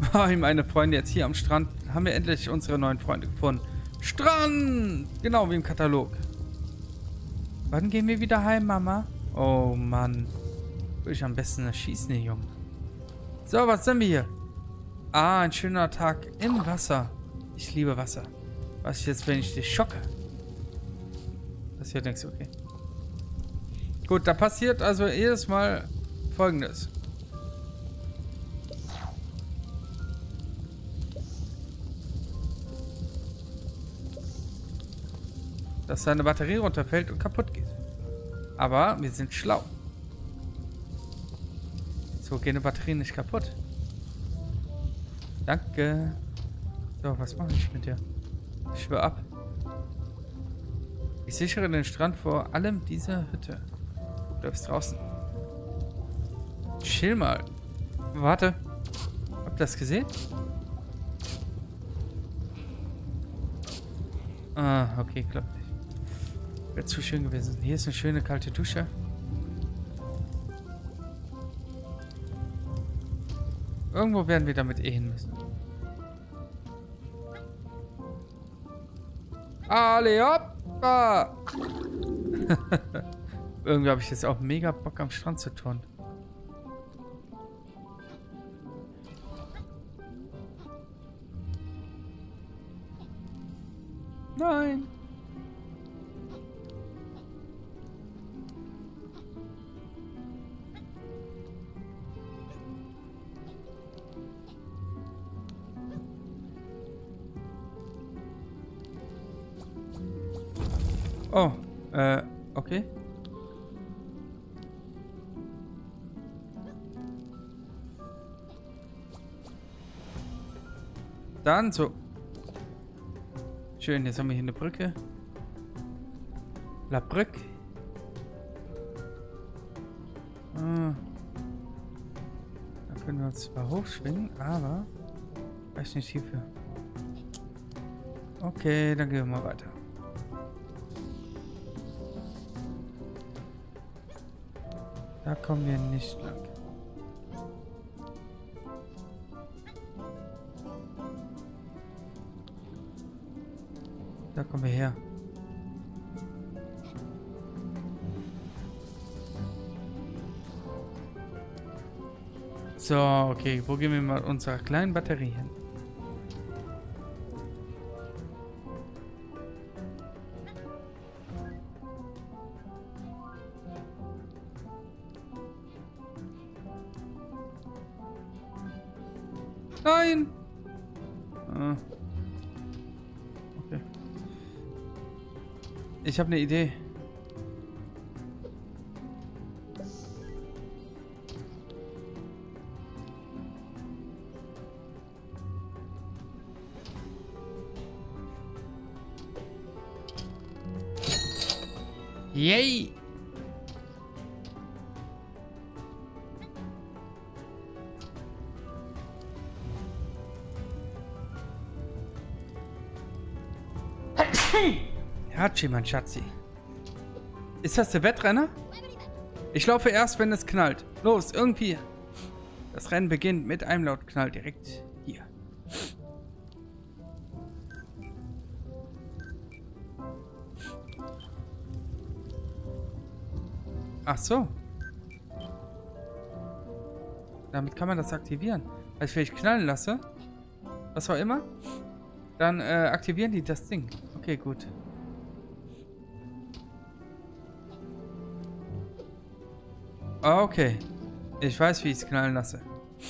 Meine Freunde, jetzt hier am Strand haben wir endlich unsere neuen Freunde gefunden. Strand! Genau wie im Katalog. Wann gehen wir wieder heim, Mama? Oh Mann. Würde ich am besten erschießen, den Jungen. So, was sind wir hier? Ah, ein schöner Tag im Wasser. Ich liebe Wasser. Was ist jetzt, wenn ich dich schocke? Passiert nichts, okay. Gut, da passiert also jedes Mal Folgendes. Dass seine Batterie runterfällt und kaputt geht. Aber wir sind schlau. So gehen die Batterien nicht kaputt. Danke. So, was mache ich mit dir? Ich schwöre ab. Ich sichere den Strand vor allem dieser Hütte. Du bleibst draußen. Chill mal. Warte. Habt ihr das gesehen? Ah, okay, klappt nicht. Wäre zu schön gewesen. Hier ist eine schöne kalte Dusche. Irgendwo werden wir damit eh hin müssen. Alle hoppa! Irgendwie habe ich jetzt auch mega Bock am Strand zu tun. Nein! Oh, okay. Dann so. Schön, jetzt haben wir hier eine Brücke. La Brücke. Ah. Da können wir uns zwar hochschwingen, aber weiß nicht hierfür. Okay, dann gehen wir mal weiter. Da kommen wir nicht lang. Da kommen wir her. So, okay. Wo gehen wir mal unserer kleinen Batterie hin? Nein! Ah. Okay. Ich habe eine Idee. Yay! Hatschi, mein Schatzi. Ist das der Wettrenner? Ich laufe erst, wenn es knallt. Los, irgendwie. Das Rennen beginnt mit einem lauten Knall direkt hier. Ach so. Damit kann man das aktivieren. Also wenn ich knallen lasse, was auch immer, dann aktivieren die das Ding. Okay, gut. Okay. Ich weiß, wie ich es knallen lasse.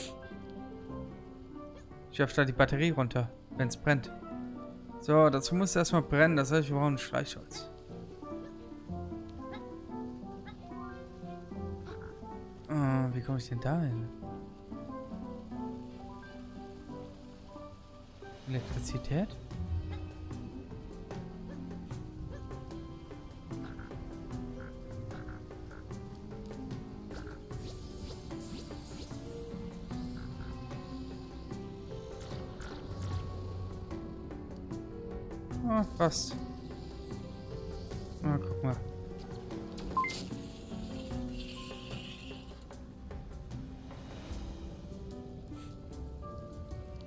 Ich werfe da die Batterie runter, wenn es brennt. So, dazu muss es erstmal brennen. Das heißt, wir brauchen ein Streichholz. Oh, wie komme ich denn da hin? Elektrizität? Ah, fast. Ah, guck mal.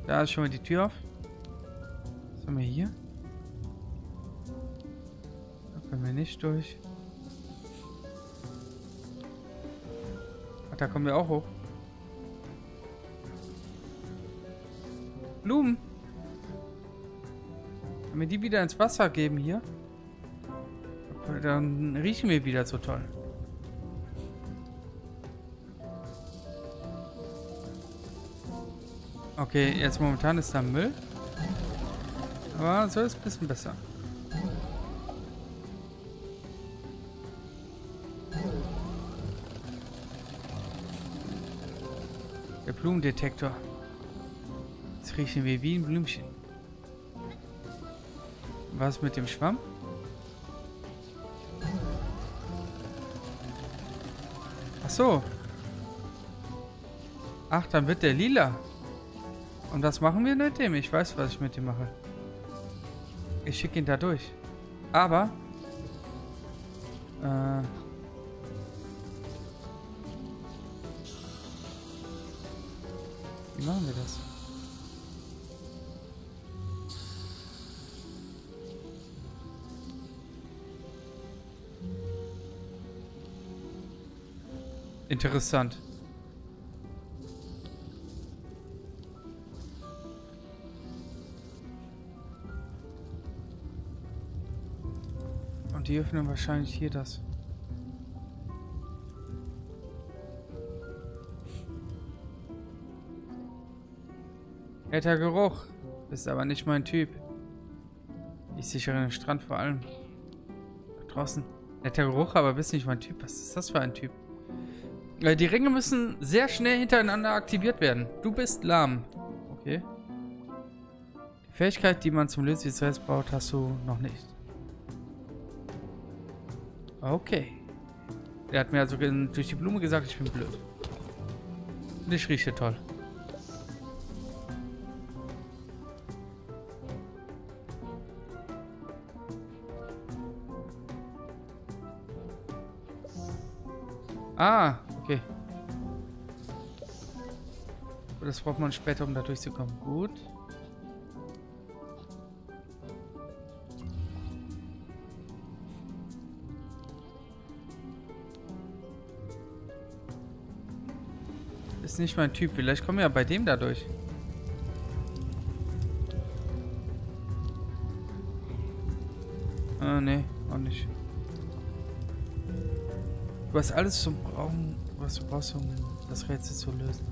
Da ist schon mal die Tür auf. Was haben wir hier? Da können wir nicht durch. Ach, da kommen wir auch hoch. Blumen. Wenn wir die wieder ins Wasser geben hier, dann riechen wir wieder so toll. Okay, jetzt momentan ist da Müll. Aber so ist es ein bisschen besser. Der Blumendetektor. Jetzt riechen wir wie ein Blümchen. Was mit dem Schwamm? Ach so. Ach, dann wird der lila. Und was machen wir mit dem? Ich weiß, was ich mit dem mache. Ich schicke ihn da durch. Aber... wie machen wir das? Interessant. Und die öffnen wahrscheinlich hier das. Netter Geruch. Ist aber nicht mein Typ. Ich sichere den Strand vor allem. Da draußen. Netter Geruch, aber bist nicht mein Typ. Was ist das für ein Typ? Die Ringe müssen sehr schnell hintereinander aktiviert werden. Du bist lahm. Okay. Die Fähigkeit, die man zum Lösen des Rätsels braucht, hast du noch nicht. Okay. Er hat mir also durch die Blume gesagt, ich bin blöd. Und ich rieche toll. Ah, okay. Das braucht man später, um da durchzukommen. Gut. Ist nicht mein Typ. Vielleicht kommen wir ja bei dem da durch. Ah, nee, auch nicht. Du hast alles zum Brauchen, was du brauchst, um das Rätsel zu lösen.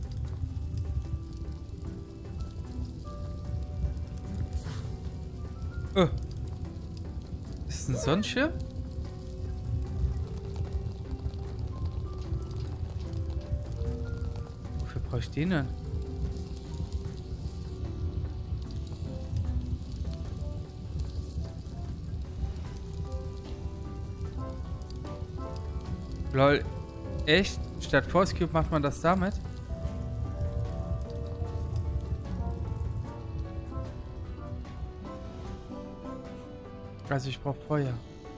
Oh. Ist das ein Sonnenschirm? Wofür brauche ich den denn? Lol, echt? Statt Force Cube macht man das damit? Also ich brauche Feuer.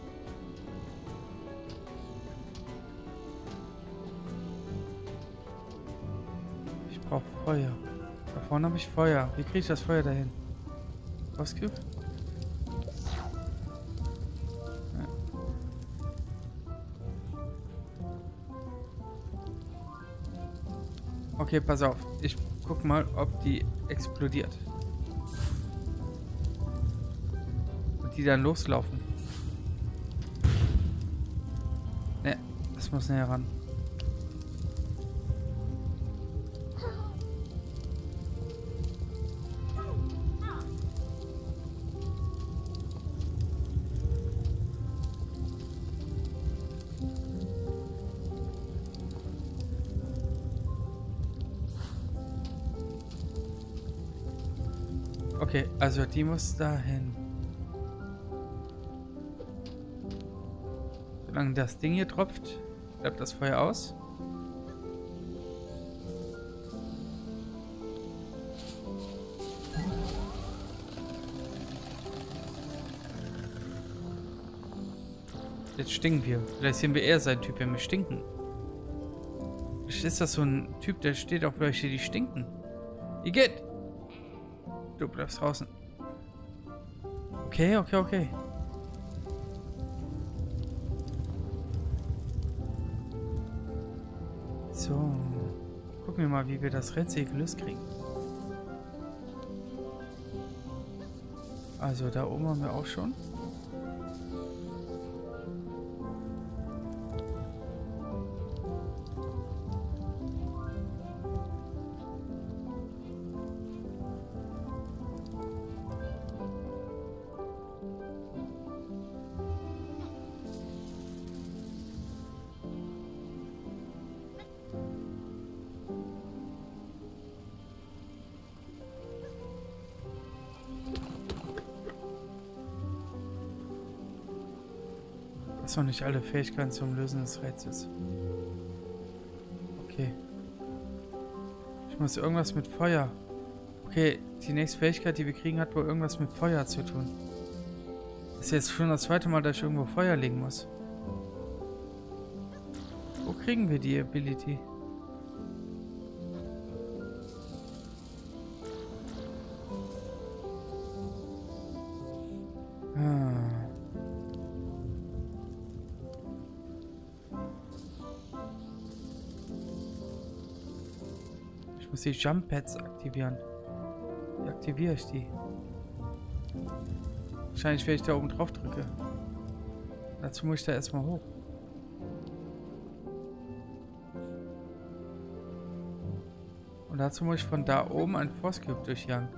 Ich brauche Feuer. Da vorne habe ich Feuer. Wie kriege ich das Feuer dahin? Force Cube? Okay, pass auf. Ich guck mal, ob die explodiert. Und die dann loslaufen. Ne, das muss näher ran. Okay, also die muss dahin. Solange das Ding hier tropft, bleibt das Feuer aus. Jetzt stinken wir. Vielleicht sehen wir eher seinen Typ, wenn wir stinken. Vielleicht ist das so ein Typ, der steht auf welche, die stinken. Igitt! Du bleibst draußen. Okay, okay, okay. So. Gucken wir mal, wie wir das Rätsel gelöst kriegen. Also, da oben haben wir auch schon. Das sind noch nicht alle Fähigkeiten zum Lösen des Rätsels. Okay. Ich muss irgendwas mit Feuer. Okay, die nächste Fähigkeit, die wir kriegen, hat wohl irgendwas mit Feuer zu tun. Das ist jetzt schon das zweite Mal, dass ich irgendwo Feuer legen muss. Wo kriegen wir die Ability? Ich muss die Jump Pads aktivieren. Wie aktiviere ich die? Wahrscheinlich, wenn ich da oben drauf drücke. Dazu muss ich da erstmal hoch. Und dazu muss ich von da oben ein Force Cube durchjagen.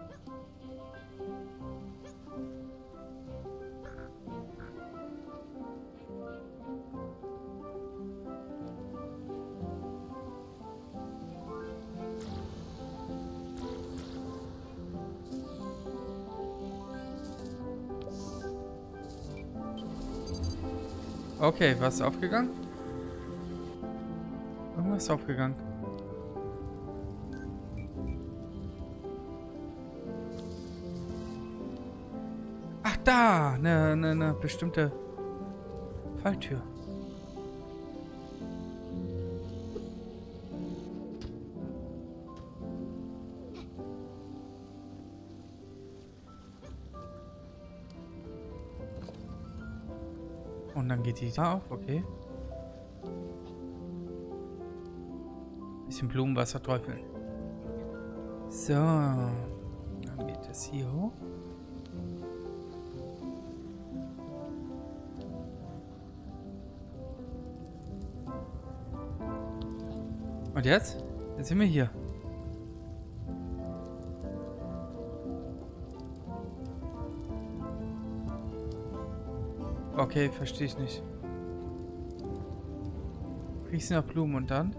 Okay, was ist aufgegangen? Irgendwas ist aufgegangen. Ach, da! Eine bestimmte Falltür. Und dann geht die da auf, okay. Bisschen Blumenwasser träufeln. So. Dann geht das hier hoch. Und jetzt? Jetzt sind wir hier. Okay, verstehe ich nicht. Riechst du nach Blumen und dann?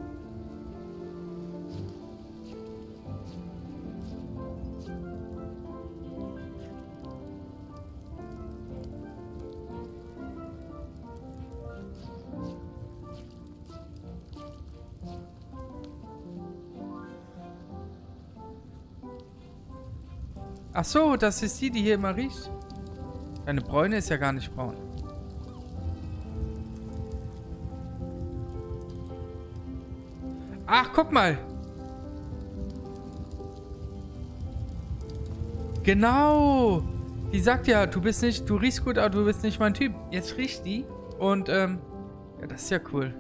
Ach so, das ist die hier immer riecht. Deine Bräune ist ja gar nicht braun. Ach, guck mal. Genau. Die sagt ja, du riechst gut, aber du bist nicht mein Typ. Jetzt riecht die. Und, ja, das ist ja cool.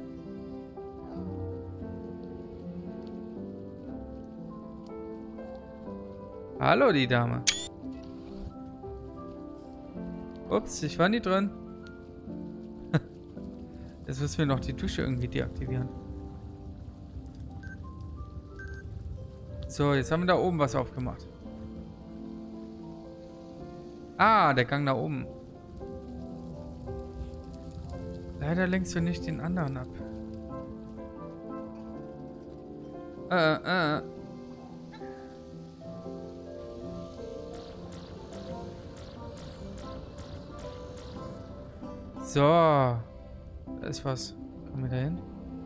Hallo, die Dame. Ups, ich war nie drin. Jetzt müssen wir noch die Dusche irgendwie deaktivieren. So, jetzt haben wir da oben was aufgemacht. Ah, der Gang da oben. Leider lenkst du nicht den anderen ab. So. Da ist was. Kommen wir da hin?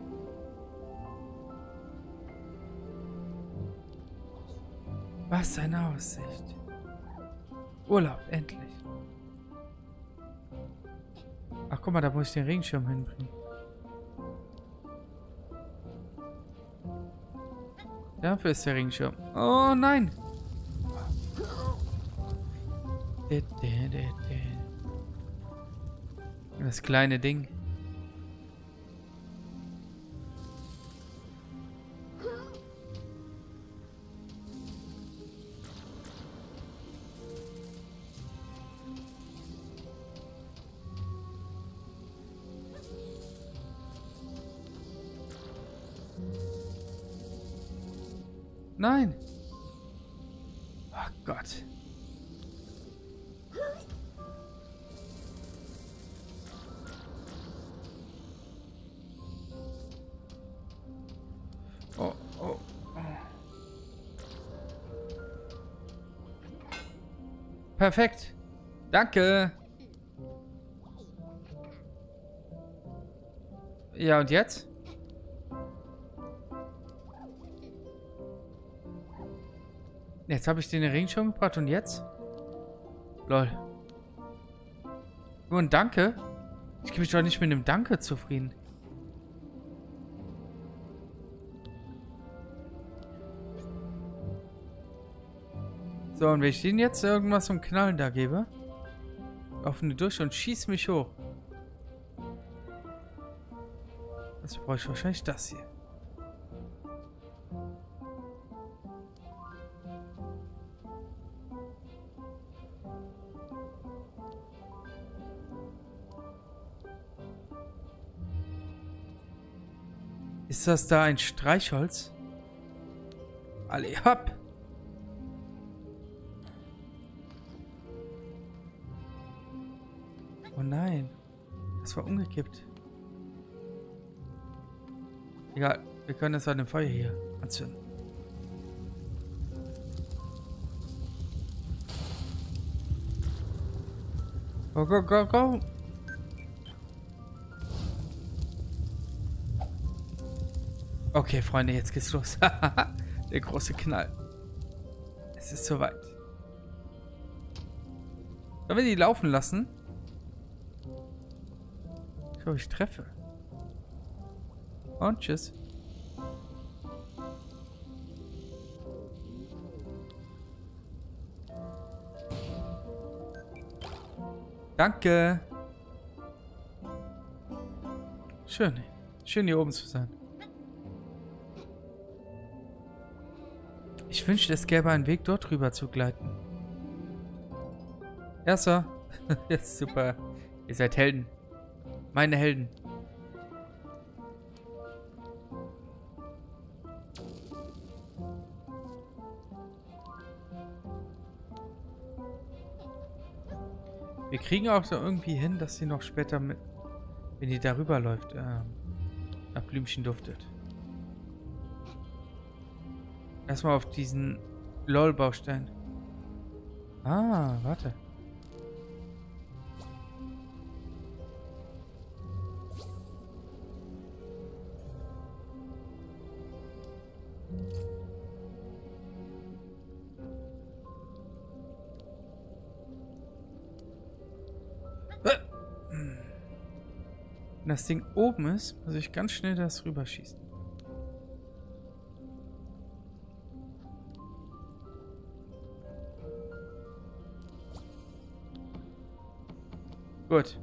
Was eine Aussicht. Urlaub, endlich. Ach, guck mal, da muss ich den Regenschirm hinbringen. Dafür ist der Regenschirm. Oh, nein. Das kleine Ding. Nein. Oh Gott. Oh, oh, oh. Perfekt. Danke. Ja, und jetzt? Jetzt habe ich den Ring schon gebracht und jetzt? Lol. Nur ein Danke? Ich gebe mich doch nicht mit einem Danke zufrieden. So, und wenn ich denen jetzt irgendwas zum Knallen da gebe, laufen die durch und schieß mich hoch. Das brauche ich wahrscheinlich das hier. Ist das da ein Streichholz? Alle hopp! Oh nein. Das war umgekippt. Egal, wir können das an dem Feuer hier anzünden. Go, go, go, go! Okay, Freunde, jetzt geht's los. Der große Knall. Es ist soweit. Sollen wir die laufen lassen? Ich glaube, ich treffe. Und tschüss. Danke. Schön. Schön hier oben zu sein. Ich wünschte, es gäbe einen Weg, dort rüber zu gleiten. Ja, Sir. Jetzt super. Ihr seid Helden. Meine Helden. Wir kriegen auch so irgendwie hin, dass sie noch später mit, wenn die darüber läuft, nach Blümchen duftet. Erstmal auf diesen LOL-Baustein. Ah, warte. Wenn das Ding oben ist, muss ich ganz schnell das rüberschießen. Gut.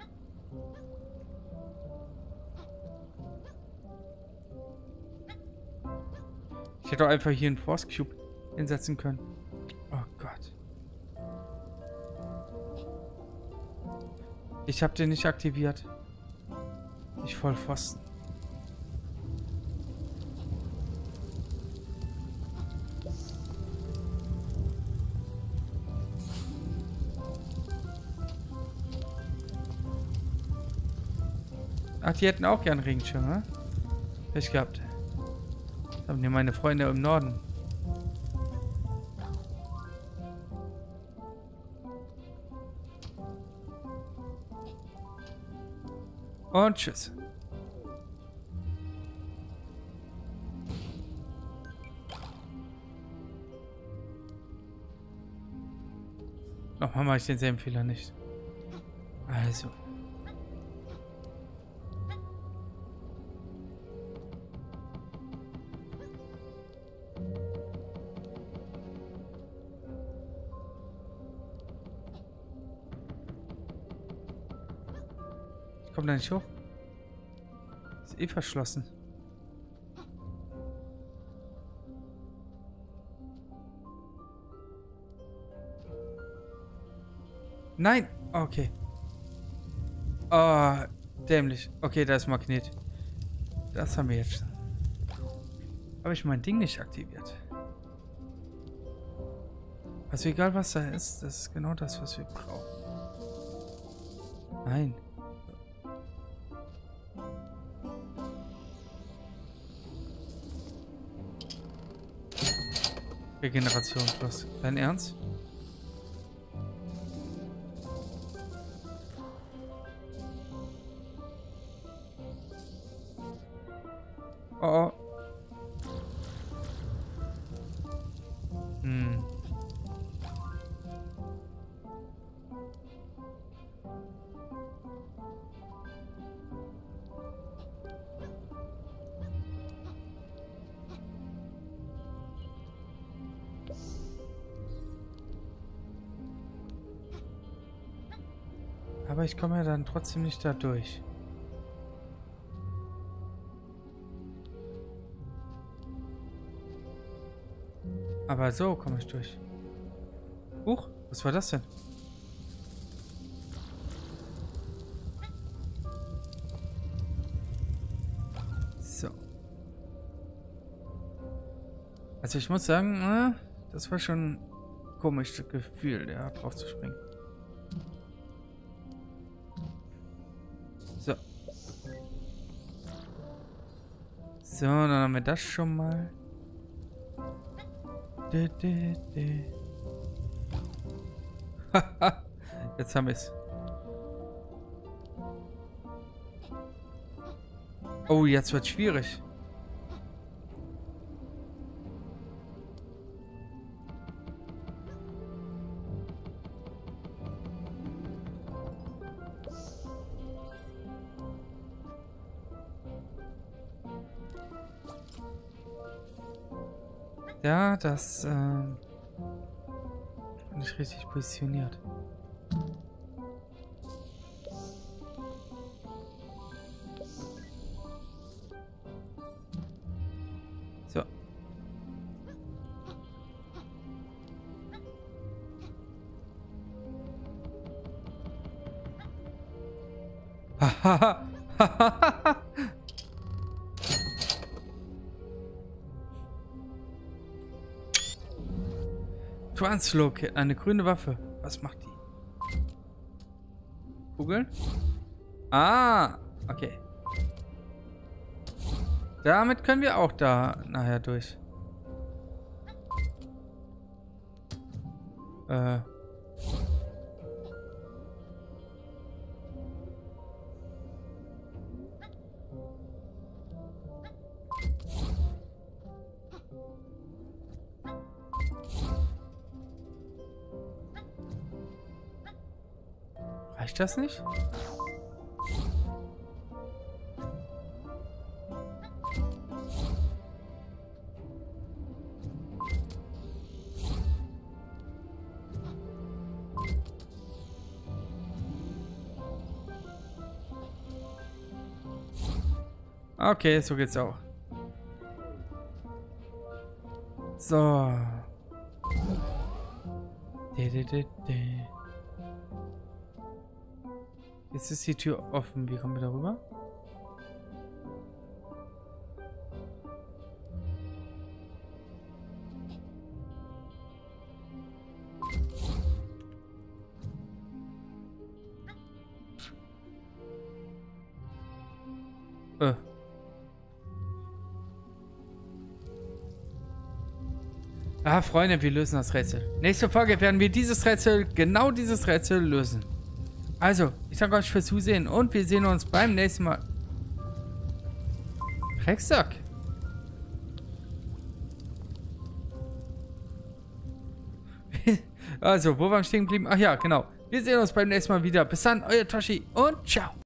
Ich hätte auch einfach hier einen Force Cube hinsetzen können. Oh Gott. Ich habe den nicht aktiviert. Ich voll Pfosten. Ach, die hätten auch gern Regenschirm, ne? Pech gehabt. Das haben hier meine Freunde im Norden. Und tschüss. Nochmal mache ich denselben Fehler nicht. Also. komme da nicht hoch. Ist eh verschlossen. Nein! Okay. Oh, dämlich. Okay, da ist Magnet. Das haben wir jetzt. Habe ich mein Ding nicht aktiviert. Also egal was da ist, das ist genau das, was wir brauchen. Nein. Regeneration plus. Dein Ernst? Oh. Hm. Aber ich komme ja dann trotzdem nicht da durch. Aber so komme ich durch. Huch, was war das denn? So. Also ich muss sagen, das war schon ein komisches Gefühl, da drauf zu springen. So. So, dann haben wir das schon mal. Jetzt haben wir es. Oh, jetzt wird schwierig. Ja, das nicht richtig positioniert. So. Hahaha. Translocate, eine grüne Waffe. Was macht die? Kugeln? Ah, okay. Damit können wir auch da nachher durch. Reicht das nicht? Okay, so geht's auch. So. Jetzt ist die Tür offen. Wie kommen wir darüber? Ah, Freunde, wir lösen das Rätsel. Nächste Folge werden wir genau dieses Rätsel lösen. Also, ich danke euch fürs Zusehen und wir sehen uns beim nächsten Mal. Drecksack. Also, wo waren wir stehen geblieben? Ach ja, genau. Wir sehen uns beim nächsten Mal wieder. Bis dann, euer Toshi und ciao.